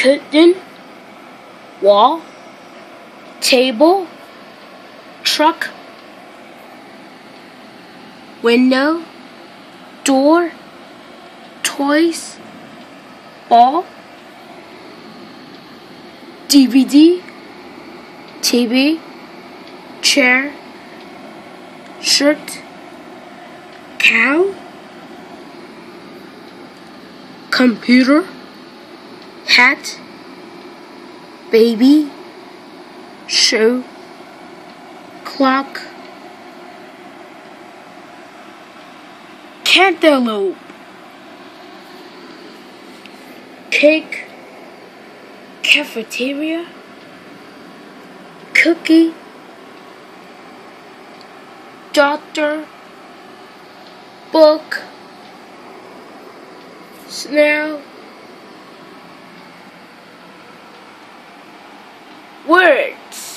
curtain, wall, table, truck, window, door, toys, ball, DVD, TV, chair, shirt, cow, computer, hat, baby, shoe, clock, cantaloupe, cake, cafeteria, cookie, doctor, book, snail, words.